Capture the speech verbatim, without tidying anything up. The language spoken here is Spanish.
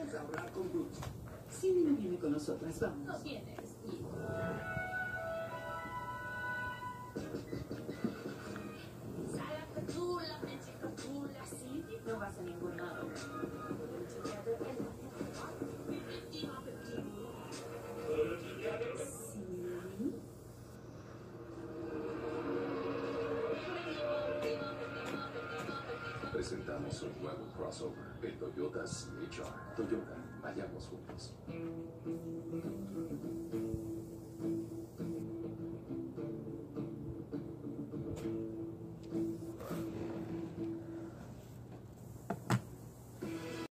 puedes ahorrar con Brooks. Cindy no viene con nosotras, vamos. No tienes hijo. Sala chula, me chica chula, Cindy. No vas a ningún lado. Presentamos un nuevo crossover, el Toyota C H R. Toyota, vayamos juntos.